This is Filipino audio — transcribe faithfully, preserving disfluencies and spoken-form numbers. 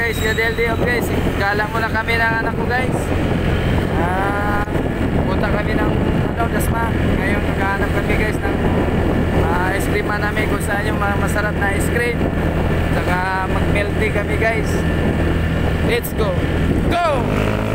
guys, K D L D off guys. Gala muna kami ng anak ko guys. Ah, punta kami ng ano, dasma. Ngayon naghahanap kami guys ng uh, ice cream namin kung saan yung mga masarap na ice cream. Saka mag-milk tea kami guys. Let's go. Go!